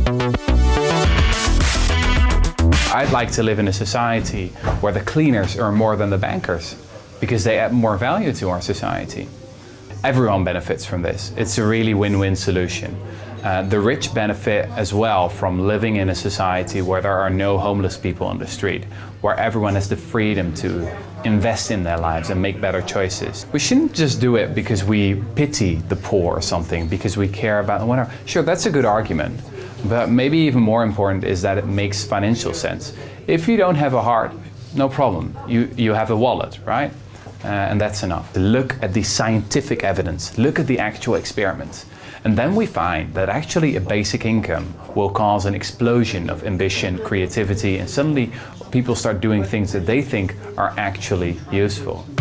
I'd like to live in a society where the cleaners earn more than the bankers, because they add more value to our society. Everyone benefits from this. It's a really win-win solution. The rich benefit as well from living in a society where there are no homeless people on the street, where everyone has the freedom to invest in their lives and make better choices. We shouldn't just do it because we pity the poor or something, because we care about whatever. Sure, that's a good argument, but maybe even more important is that it makes financial sense. If you don't have a heart, no problem. You have a wallet, right? And that's enough. Look at the scientific evidence, look at the actual experiments. And then we find that actually a basic income will cause an explosion of ambition, creativity, and suddenly people start doing things that they think are actually useful.